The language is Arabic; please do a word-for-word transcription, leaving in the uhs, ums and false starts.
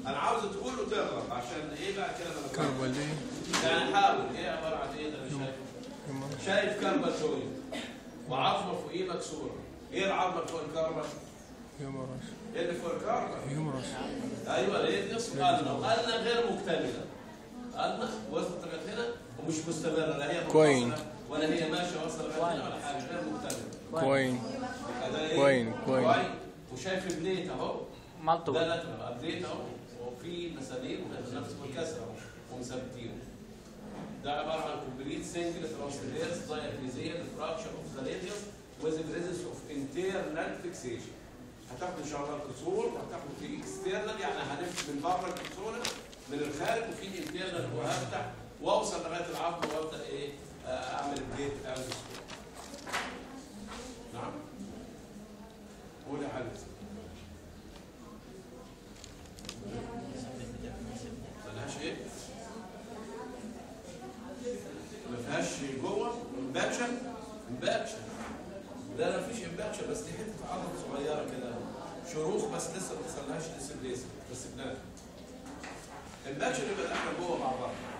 انا عاوز تقول له تغلط عشان ايه بقى كده انا كربل دي يعني حاول ايه عباره عن ايه ده مش شايف شايف كربل شويه وعظمه فوقيه مكسوره. ايه العظمه فوق الكربل؟ هيومرس. ايه اللي فوق الكربل؟ هيومرس. ايوه لقيت نصف قلنا وقلنا غير مكتمله. قلنا وصلت لغايه هنا ومش مستمره لا هي كوين ولا هي ماشيه واصله لغايه هنا ولا حاجه غير مكتمله. كوين إيه؟ كوين كوين وشايف البليت اهو مالتو ده لاترال البليت اهو وفي مسامير نفس الكسر اهو ومثبتينه. ده عباره عن كومبليت سنجل ترانسفيرس دايكليزيال فراكشر اوف ذا راديوس وذ بريزنس اوف انترنال فيكسيشن. هتاخد ان شاء الله الكسور وهتاخد في اكسترنال يعني هنفتح من بره الكسوره من الخارج وفي انترنال وهفتح واوصل لغايه العظم وابدا ايه اعمل بليت او كسور. نعم؟ قول يا حبيبي. ملهاش ايه؟ ما فيهاش جوه امباكشن امباكشن لا لا مفيش امباكشن بس دي حته عضله صغيره كده شروخ بس لسه ما وصلناش لسه بس بنات امباكشن يبقى احنا جوه مع بعض.